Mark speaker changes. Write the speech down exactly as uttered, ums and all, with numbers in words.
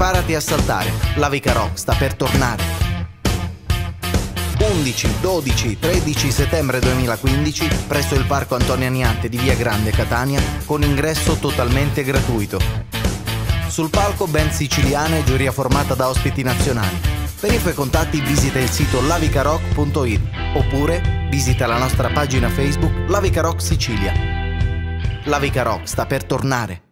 Speaker 1: preparati a saltare, la Vica Rock sta per tornare. undici, dodici, tredici settembre duemilaquindici presso il Parco Antonio Aniante di Via Grande Catania con ingresso totalmente gratuito. Sul palco band siciliana e giuria formata da ospiti nazionali. Per info e contatti visita il sito lavicarock punto it oppure visita la nostra pagina Facebook La Vica Rock Sicilia. La Vica Rock sta per tornare.